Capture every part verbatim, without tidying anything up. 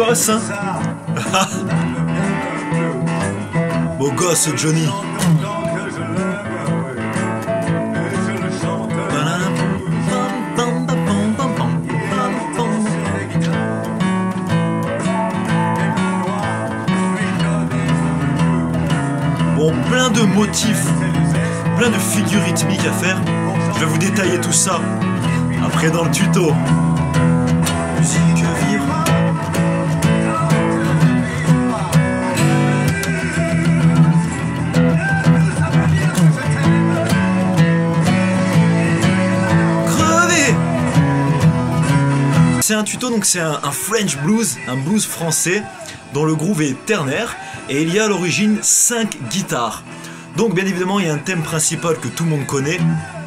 gosse, hein. Beau gosse, Johnny. Bon, plein de motifs, plein de figures rythmiques à faire. Je vais vous détailler tout ça après dans le tuto. Musique vivre. Crevé. C'est un tuto, donc c'est un, un French blues, un blues français dont le groove est ternaire et il y a à l'origine cinq guitares. Donc bien évidemment il y a un thème principal que tout le monde connaît.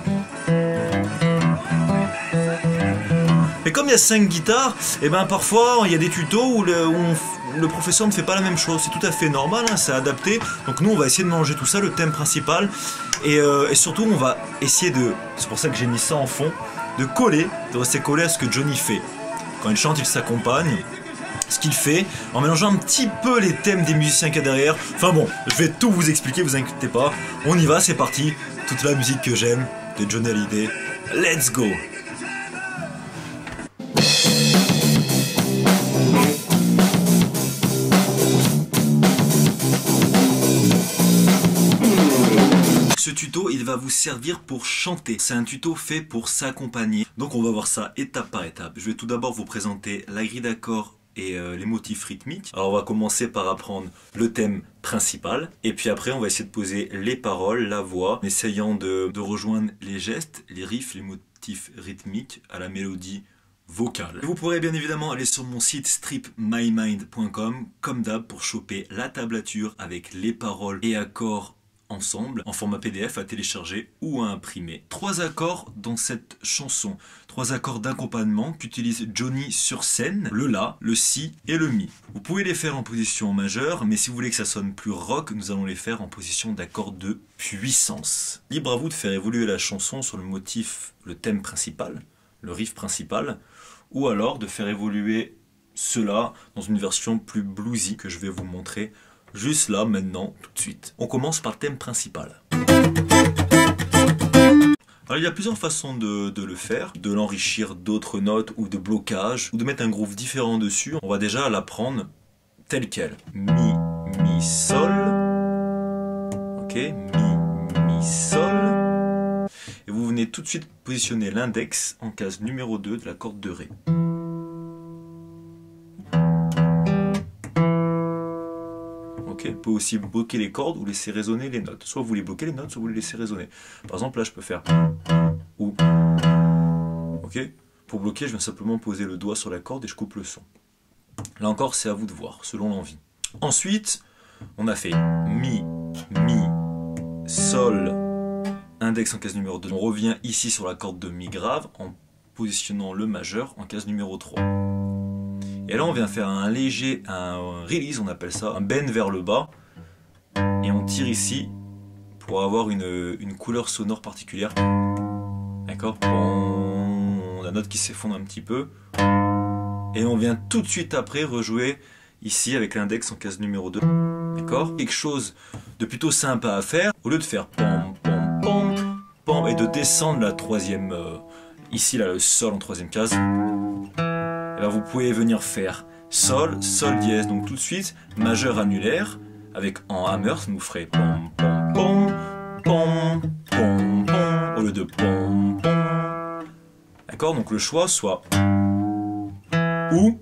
Mais comme il y a cinq guitares, et ben parfois il y a des tutos où le, où on, le professeur ne fait pas la même chose. C'est tout à fait normal, hein, c'est adapté. Donc nous on va essayer de mélanger tout ça, le thème principal. Et, euh, et surtout on va essayer de, c'est pour ça que j'ai mis ça en fond, de coller, de rester collé à ce que Johnny fait. Quand il chante, il s'accompagne. Ce qu'il fait, en mélangeant un petit peu les thèmes des musiciens qu'il y a derrière. Enfin bon, je vais tout vous expliquer, vous inquiétez pas. On y va, c'est parti. Toute la musique que j'aime de Johnny Hallyday. Let's go! Ce tuto, il va vous servir pour chanter. C'est un tuto fait pour s'accompagner. Donc on va voir ça étape par étape. Je vais tout d'abord vous présenter la grille d'accords et euh, les motifs rythmiques. Alors on va commencer par apprendre le thème principal et puis après on va essayer de poser les paroles, la voix, en essayant de, de rejoindre les gestes, les riffs, les motifs rythmiques à la mélodie vocale. Vous pourrez bien évidemment aller sur mon site strip my mind point com comme d'hab pour choper la tablature avec les paroles et accords ensemble en format P D F à télécharger ou à imprimer. Trois accords dans cette chanson, trois accords d'accompagnement qu'utilise Johnny sur scène, le La, le Si et le Mi. Vous pouvez les faire en position majeure, mais si vous voulez que ça sonne plus rock, nous allons les faire en position d'accord de puissance. Libre à vous de faire évoluer la chanson sur le motif, le thème principal, le riff principal, ou alors de faire évoluer cela dans une version plus bluesy que je vais vous montrer juste là, maintenant, tout de suite. On commence par le thème principal. Alors il y a plusieurs façons de, de le faire, de l'enrichir d'autres notes ou de blocage, ou de mettre un groove différent dessus. On va déjà l'apprendre tel quel. Mi, Mi, Sol. Ok, Mi, Mi, Sol. Et vous venez tout de suite positionner l'index en case numéro deux de la corde de Ré. Vous pouvez aussi bloquer les cordes ou laisser résonner les notes. Soit vous les bloquez les notes, soit vous les laissez résonner. Par exemple, là, je peux faire ou. Ok. Pour bloquer, je viens simplement poser le doigt sur la corde et je coupe le son. Là encore, c'est à vous de voir, selon l'envie. Ensuite, on a fait Mi, Mi, Sol, index en case numéro deux. On revient ici sur la corde de Mi grave en positionnant le majeur en case numéro trois. Et là on vient faire un léger, un release on appelle ça, un bend vers le bas. Et on tire ici pour avoir une, une couleur sonore particulière. D'accord? On a la note qui s'effondre un petit peu. Et on vient tout de suite après rejouer ici avec l'index en case numéro deux. D'accord? Quelque chose de plutôt sympa à faire. Au lieu de faire pom pom pom pom et de descendre la troisième, euh, ici là le sol en troisième case. Alors vous pouvez venir faire Sol, Sol dièse, donc tout de suite, majeur annulaire, avec en hammer, ça nous ferait pom pom pom, pom pom pom, au lieu de pom pom. D'accord, donc le choix soit ou.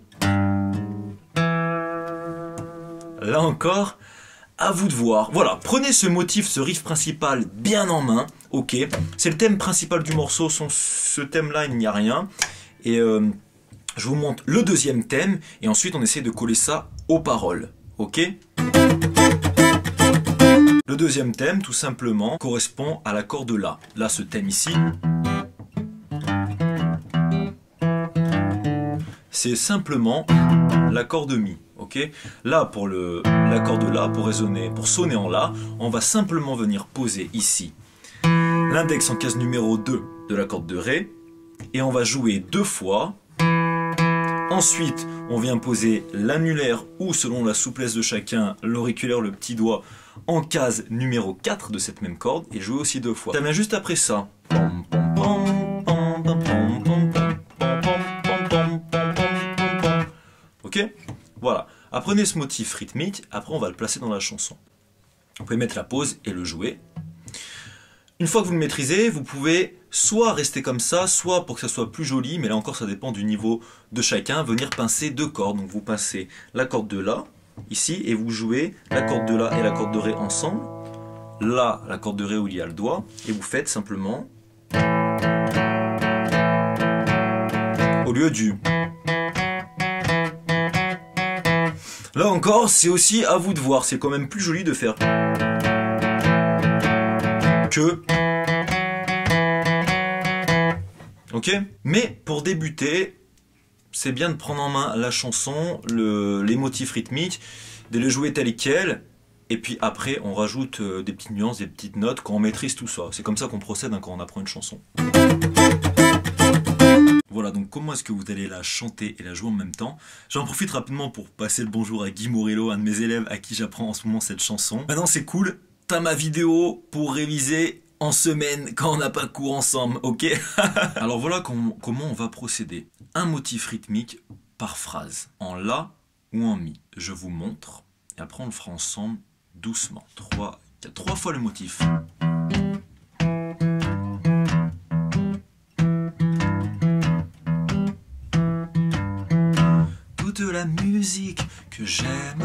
Là encore, à vous de voir. Voilà, prenez ce motif, ce riff principal bien en main, ok. C'est le thème principal du morceau, sans ce thème-là, il n'y a rien. Et euh, je vous montre le deuxième thème et ensuite on essaie de coller ça aux paroles. Ok? Le deuxième thème, tout simplement, correspond à l'accord de La. Là, ce thème ici, c'est simplement l'accord de Mi. Ok? Là, pour l'accord de La, pour résonner, pour sonner en La, on va simplement venir poser ici l'index en case numéro deux de la corde de Ré et on va jouer deux fois Ensuite, on vient poser l'annulaire ou, selon la souplesse de chacun, l'auriculaire, le petit doigt, en case numéro quatre de cette même corde et jouer aussi deux fois. Ça vient juste après ça. Ok? Voilà. Apprenez ce motif rythmique, après on va le placer dans la chanson. Vous pouvez mettre la pause et le jouer. Une fois que vous le maîtrisez, vous pouvez soit rester comme ça, soit pour que ça soit plus joli, mais là encore ça dépend du niveau de chacun, venir pincer deux cordes. Donc vous pincez la corde de La, ici, et vous jouez la corde de La et la corde de Ré ensemble. Là, la corde de Ré où il y a le doigt, et vous faites simplement au lieu du. Là encore, c'est aussi à vous de voir, c'est quand même plus joli de faire que. Ok? Mais pour débuter, c'est bien de prendre en main la chanson, le, les motifs rythmiques, de les jouer tels quels, et puis après on rajoute euh, des petites nuances, des petites notes quand on maîtrise tout ça. C'est comme ça qu'on procède hein, quand on apprend une chanson. Voilà, donc comment est-ce que vous allez la chanter et la jouer en même temps? J'en profite rapidement pour passer le bonjour à Guy Morello, un de mes élèves à qui j'apprends en ce moment cette chanson. Maintenant c'est cool, t'as ma vidéo pour réviser en semaine quand on n'a pas cours ensemble, ok? Alors voilà com comment on va procéder. Un motif rythmique par phrase, en La ou en Mi. Je vous montre, et après on le fera ensemble doucement. Trois, quatre, trois fois le motif. Toute la musique que j'aime,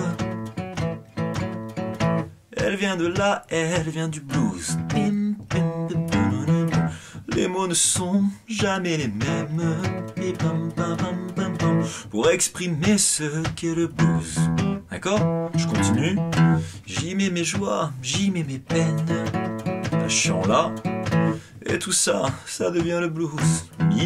elle vient de là, elle vient du blues. Les mots ne sont jamais les mêmes pour exprimer ce qu'est le blues. D'accord? Je continue. J'y mets mes joies, j'y mets mes peines. Là, je suis en La. Et tout ça, ça devient le blues. Mi.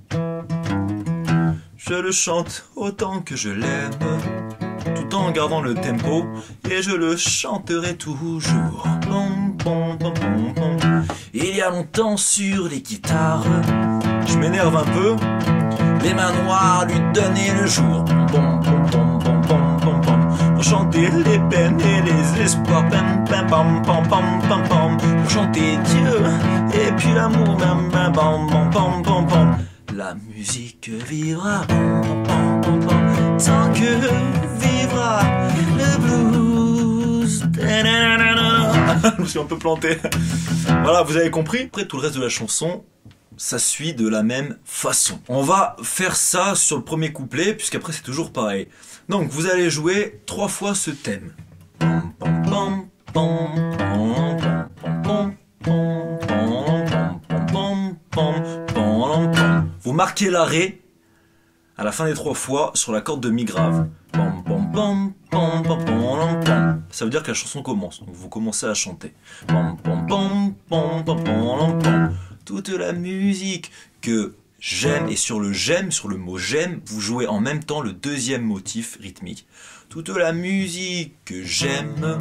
Je le chante autant que je l'aime, tout en gardant le tempo, et je le chanterai toujours. Bom, bom, bom, bom, bom. Il y a longtemps sur les guitares, je m'énerve un peu, les mains noires lui donnaient le jour. Bom, bom, bom, bom, bom, bom, bom. Pour chanter les peines et les espoirs, pam, pam, pam, pam, pam, pam, pam. Pour chanter Dieu et puis l'amour, bam, bam, bam, bam, bam, bam, bam. La musique vivra bom, bom, bom, bom, tant que vivra le blues. Je me suis un peu planté. Voilà, vous avez compris. Après, tout le reste de la chanson, ça suit de la même façon. On va faire ça sur le premier couplet, puisqu'après c'est toujours pareil. Donc, vous allez jouer trois fois ce thème. Pom, pom, pom, pom, pom, pom, pom, pom, pom, pom, pom. Vous marquez l'arrêt à la fin des trois fois sur la corde de Mi grave. Pom, pom, pom, pom, pom, pom, pom. Ça veut dire que la chanson commence, donc vous commencez à chanter. Pom, pom, pom, pom, pom, pom, pom. Toute la musique que j'aime, et sur le j'aime, sur le mot j'aime, vous jouez en même temps le deuxième motif rythmique. Toute la musique que j'aime.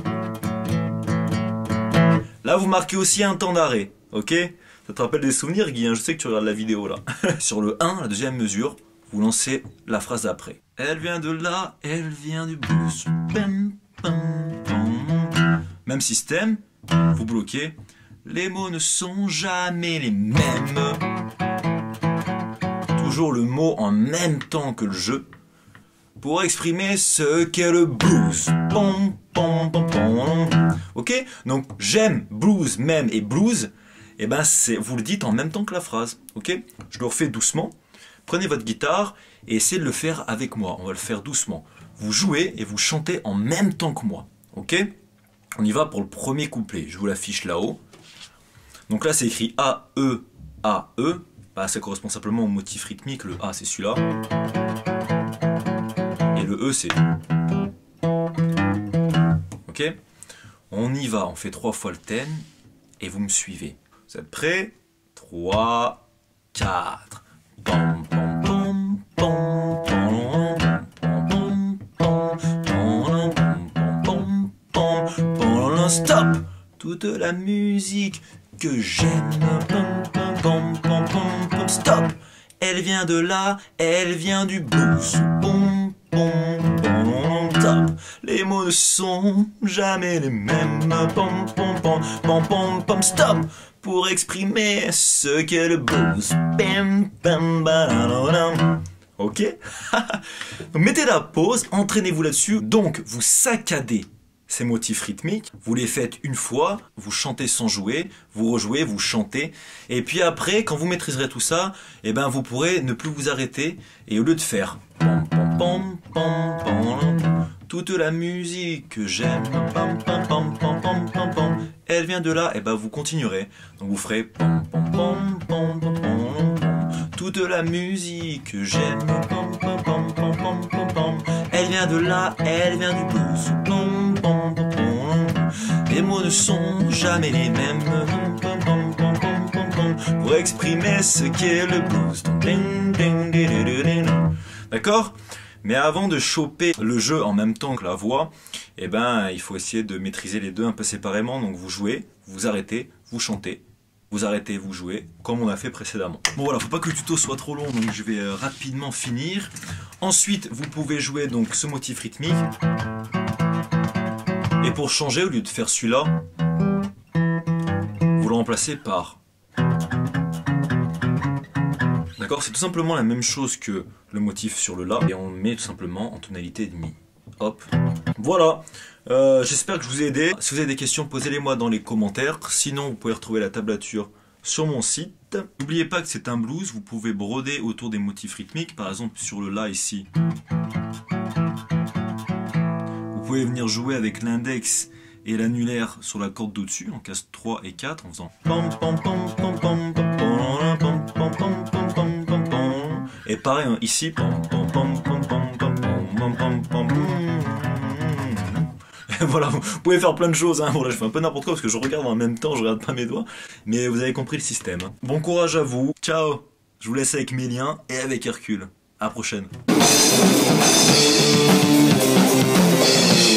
Là, vous marquez aussi un temps d'arrêt, ok? Ça te rappelle des souvenirs, Guy, hein? Je sais que tu regardes la vidéo là. Sur le un, la deuxième mesure, vous lancez la phrase d'après. Elle vient de là, elle vient du blues. Même système, vous bloquez. Les mots ne sont jamais les mêmes. Toujours le mot en même temps que le jeu pour exprimer ce qu'est le blues. Pom, pom, pom, pom. Ok? Donc j'aime, blues, même et blues. Et ben c'est, vous le dites en même temps que la phrase. Ok? Je le refais doucement. Prenez votre guitare et essayez de le faire avec moi. On va le faire doucement. Vous jouez et vous chantez en même temps que moi. Ok? On y va pour le premier couplet. Je vous l'affiche là-haut. Donc là, c'est écrit A, E, A, E. Bah, ça correspond simplement au motif rythmique. Le A, c'est celui-là. Et le E, c'est... Ok? On y va. On fait trois fois le thème. Et vous me suivez. Vous êtes prêts? trois, quatre. Pom, pom, pom, pom, pom, pom, pom, pom, pom, pom, stop! Toute la musique que j'aime, pom, pom, pom, pom, pom, stop! elle vient de là, elle vient du blues. Pom, pom, pom, top. Les mots ne sont jamais les mêmes. Pom, pom, pom, pom, pom, pom, stop. Pour exprimer ce qu'est le blues. Bam, bam, badadadam. Ok. Donc mettez la pause, entraînez-vous là-dessus. Donc vous saccadez ces motifs rythmiques, vous les faites une fois, vous chantez sans jouer, vous rejouez, vous chantez, et puis après, quand vous maîtriserez tout ça, eh ben vous pourrez ne plus vous arrêter, et au lieu de faire pom, pom, pom, pom, pom, toute la musique que j'aime, pom, pom, pom, pom, pom, pom, pom, elle vient de là, et ben vous continuerez, donc vous ferez pom, pom, pom, pom, pom, pom, toute la musique que j'aime, pom, pom, pom, pom, pom, pom, pom, elle vient de là, elle vient du blues, pom, pom, pom, pom. Les mots ne sont jamais les mêmes, pom, pom, pom, pom, pom, pom, pour exprimer ce qu'est le blues. D'accord? Mais avant de choper le jeu en même temps que la voix, eh ben, il faut essayer de maîtriser les deux un peu séparément. Donc vous jouez, vous arrêtez, vous chantez. Vous arrêtez, vous jouez, comme on a fait précédemment. Bon voilà, faut pas que le tuto soit trop long, donc je vais euh, rapidement finir. Ensuite, vous pouvez jouer donc ce motif rythmique. Et pour changer, au lieu de faire celui-là, vous le remplacez par... D'accord? C'est tout simplement la même chose que le motif sur le La, et on le met tout simplement en tonalité de Mi. Hop. Voilà. Euh, J'espère que je vous ai aidé. Si vous avez des questions, posez-les-moi dans les commentaires. Sinon, vous pouvez retrouver la tablature sur mon site. N'oubliez pas que c'est un blues. Vous pouvez broder autour des motifs rythmiques. Par exemple, sur le La ici. Vous pouvez venir jouer avec l'index et l'annulaire sur la corde d'au-dessus, en case trois et quatre, en faisant pom pom pom pom pom pom pom pom pom pom pom pom pom. Et pareil hein, ici pom pom pom pom pom pom pom pom pom. Voilà, vous pouvez faire plein de choses, hein. Voilà, je fais un peu n'importe quoi parce que je regarde en même temps, je regarde pas mes doigts, mais vous avez compris le système. Bon courage à vous, ciao. Je vous laisse avec mes liens et avec Hercule. À la prochaine.